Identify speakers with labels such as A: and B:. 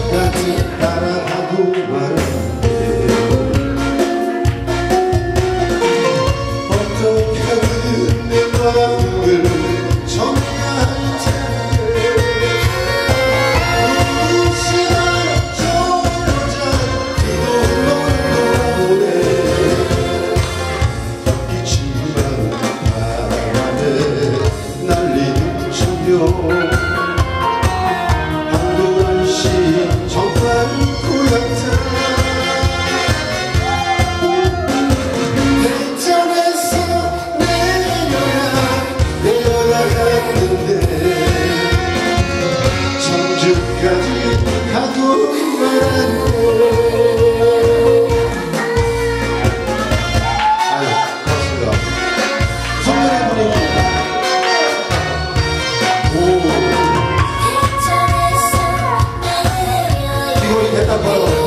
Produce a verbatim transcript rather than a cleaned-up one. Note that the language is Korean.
A: 끝까지 따라하고 말았는데 어떻게 하든 내 마음을 정해야 할 텐데 눈부시나 좋은 여자 그도 널 돌아보네 있지만 바람 안에 날리는 조명 정말 고향사 대전에서 내려야 내려갔는데 청주까지 가고 말았네. 아유 고맙습니다. 선물해 보내줍니다. 오 이거 됐다 바로